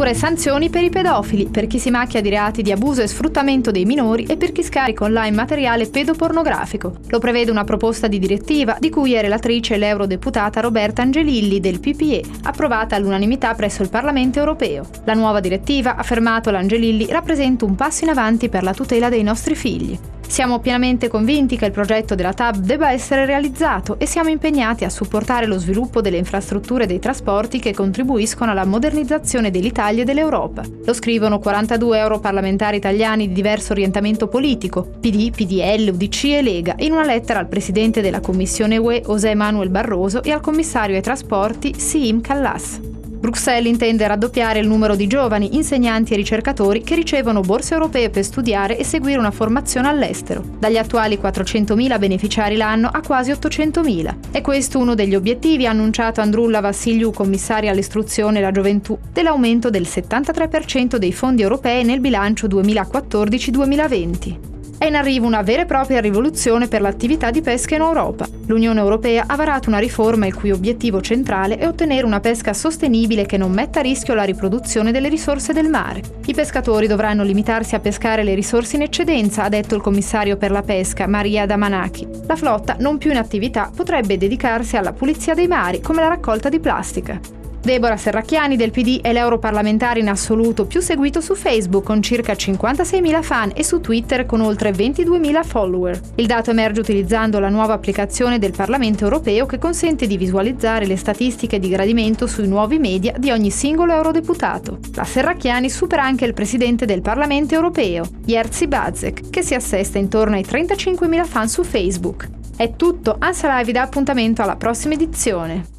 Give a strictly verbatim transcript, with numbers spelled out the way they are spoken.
Dure sanzioni per i pedofili, per chi si macchia di reati di abuso e sfruttamento dei minori e per chi scarica online materiale pedopornografico. Lo prevede una proposta di direttiva di cui è relatrice l'eurodeputata Roberta Angelilli del P P E, approvata all'unanimità presso il Parlamento europeo. La nuova direttiva, ha affermato l'Angelilli, rappresenta un passo in avanti per la tutela dei nostri figli. Siamo pienamente convinti che il progetto della T A B debba essere realizzato e siamo impegnati a supportare lo sviluppo delle infrastrutture dei trasporti che contribuiscono alla modernizzazione dell'Italia e dell'Europa. Lo scrivono quarantadue europarlamentari italiani di diverso orientamento politico, P D, P D L, U D C e Lega, in una lettera al presidente della Commissione U E José Manuel Barroso e al commissario ai trasporti Siim Kallas. Bruxelles intende raddoppiare il numero di giovani, insegnanti e ricercatori che ricevono borse europee per studiare e seguire una formazione all'estero, dagli attuali quattrocentomila beneficiari l'anno a quasi ottocentomila. È questo uno degli obiettivi, ha annunciato Androulla Vassiliou, commissaria all'istruzione e alla gioventù, dell'aumento del settantatré per cento dei fondi europei nel bilancio duemilaquattordici duemilaventi. È in arrivo una vera e propria rivoluzione per l'attività di pesca in Europa. L'Unione Europea ha varato una riforma il cui obiettivo centrale è ottenere una pesca sostenibile che non metta a rischio la riproduzione delle risorse del mare. I pescatori dovranno limitarsi a pescare le risorse in eccedenza, ha detto il commissario per la pesca, Maria Damanaki. La flotta, non più in attività, potrebbe dedicarsi alla pulizia dei mari, come la raccolta di plastica. Deborah Serracchiani del P D è l'europarlamentare in assoluto più seguito su Facebook con circa cinquantaseimila fan e su Twitter con oltre ventiduemila follower. Il dato emerge utilizzando la nuova applicazione del Parlamento europeo che consente di visualizzare le statistiche di gradimento sui nuovi media di ogni singolo eurodeputato. La Serracchiani supera anche il presidente del Parlamento europeo, Jerzy Buzek, che si assesta intorno ai trentacinquemila fan su Facebook. È tutto, Ansa Live vi dà appuntamento alla prossima edizione.